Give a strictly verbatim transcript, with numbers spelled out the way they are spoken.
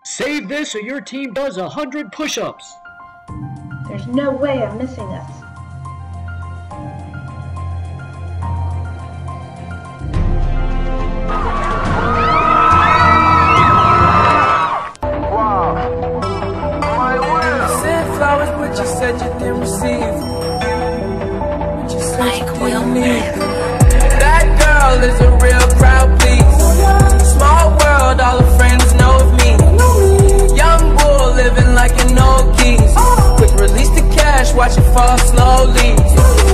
Save this or your team does a hundred push-ups. There's no way I'm missing this. But you said you didn't receive. But you said Mike you didn't need. That girl is a real crowd, please. Small world, all her friends know of me. Young bull living like an old geese. Quick release the cash, watch it fall slowly.